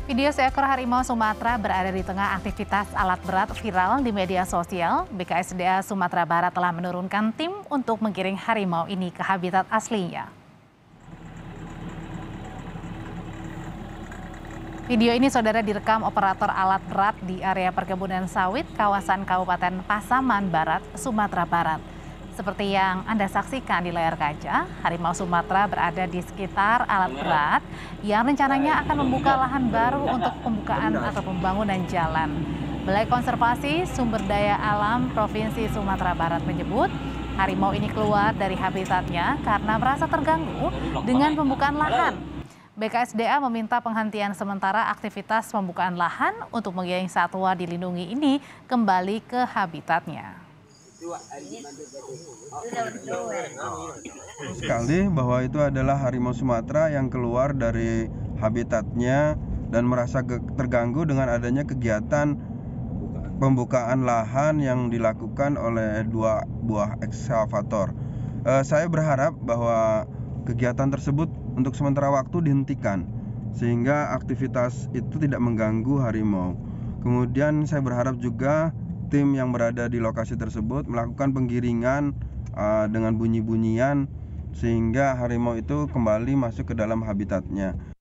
Video seekor harimau Sumatera berada di tengah aktivitas alat berat viral di media sosial. BKSDA Sumatera Barat telah menurunkan tim untuk menggiring harimau ini ke habitat aslinya. Video ini saudara direkam operator alat berat di area perkebunan sawit kawasan Kabupaten Pasaman Barat, Sumatera Barat. Seperti yang Anda saksikan di layar kaca, harimau Sumatera berada di sekitar alat berat yang rencananya akan membuka lahan baru untuk pembukaan atau pembangunan jalan. Balai Konservasi Sumber Daya Alam Provinsi Sumatera Barat menyebut harimau ini keluar dari habitatnya karena merasa terganggu dengan pembukaan lahan. BKSDA meminta penghentian sementara aktivitas pembukaan lahan untuk menggiring satwa dilindungi ini kembali ke habitatnya. Sekali bahwa itu adalah harimau Sumatera yang keluar dari habitatnya dan merasa terganggu dengan adanya kegiatan pembukaan lahan yang dilakukan oleh 2 buah ekskavator. Saya berharap bahwa kegiatan tersebut untuk sementara waktu dihentikan sehingga aktivitas itu tidak mengganggu harimau. Kemudian saya berharap juga tim yang berada di lokasi tersebut melakukan penggiringan dengan bunyi-bunyian sehingga harimau itu kembali masuk ke dalam habitatnya.